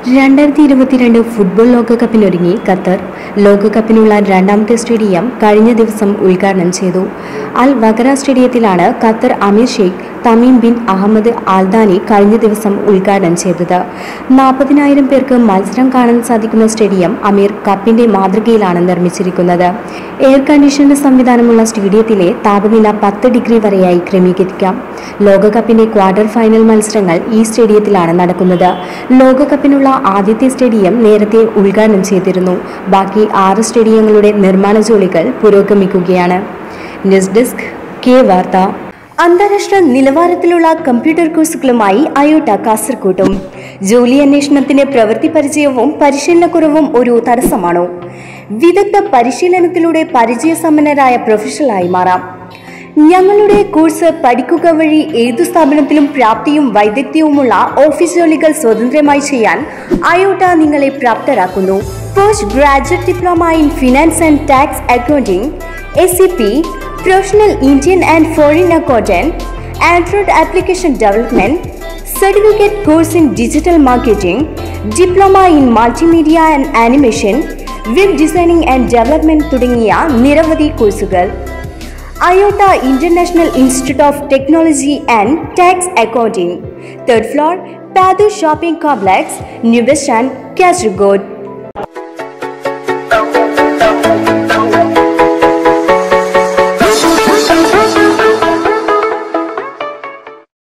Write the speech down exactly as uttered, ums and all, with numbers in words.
രണ്ടായിരത്തി ഇരുപത്തിരണ്ട് football ലോകകപ്പിനൊരുങ്ങി Qatar. ലോകകപ്പിനുള്ള രണ്ടാമത്തെ സ്റ്റേഡിയം കഴിഞ്ഞ ദിവസം ഉദ്ഘാടനം ചെയ്തു. അൽ വഖറ സ്റ്റേഡിയത്തിലാണ് ഖത്തർ അമീർ Sheikh Tamim bin Ahmad Al Thani കഴിഞ്ഞ ദിവസം ഉദ്ഘാടനം ചെയ്തത്. നാൽപ്പതിനായിരം പേർക്ക് മത്സരം കാണാൻ സാധിക്കുന്ന സ്റ്റേഡിയം അമീർ കപ്പിന്റെ മാതൃകയിലാണ് നിർമ്മിച്ചിരിക്കുന്നത്. എയർ കണ്ടീഷൻഡ് സംവിധാനമുള്ള സ്റ്റേഡിയത്തിലെ താപനില പത്ത് ഡിഗ്രി വരെയായി ക്രമീകരിക്കാം. ലോകകപ്പിന്റെ ക്വാർട്ടർ ഫൈനൽ മത്സരങ്ങൾ ഈ സ്റ്റേഡിയത്തിലാണ് നടക്കുന്നത്. ലോകകപ്പിനുള്ള ആദ്യത്തെ സ്റ്റേഡിയം നേരത്തെ ഉദ്ഘാടനം ചെയ്തിരുന്നു. ബാക്കി ആറ് സ്റ്റേഡിയങ്ങളുടെ നിർമ്മാണ ജോലികൾ പുരോഗമിക്കുകയാണ്. ന്യൂസ് ഡെസ്ക് കെ വാർത്ത. അന്താരാഷ്ട്ര നിലവാരത്തിലുള്ള കമ്പ്യൂട്ടർ കോഴ്സുകളുമായി അയോട്ട കാസർകോട്ടും. ജോലി അന്വേഷണത്തിന് പ്രവൃത്തി പരിചയവും പരിശീലനക്കുറവും ഒരു തടസ്സമാണോ? വിദഗ്ധ പരിശീലനത്തിലൂടെ പരിചയസമ്പന്നരായ പ്രൊഫഷണലായി മാറാം. ഞങ്ങളുടെ കോഴ്സ് പഠിക്കുക വഴി ഏതു സ്ഥാപനത്തിലും പ്രാപ്തിയും വൈദഗ്ധ്യവുമുള്ള ഓഫീസ് ജോലികൾ സ്വതന്ത്രമായി ചെയ്യാൻ അയോട്ട നിങ്ങളെ പ്രാപ്തരാക്കുന്നു. Post graduate diploma in finance and tax accounting, S C P, professional Indian and foreign accountant, Android application development, certificate course in digital marketing, diploma in multimedia and animation, web designing and development തുടങ്ങിയ നിരവധി കോഴ്സുകൾ. Iota international institute of technology and tax accounting, third floor, Padu shopping complex, new bus stand, Kasaragod.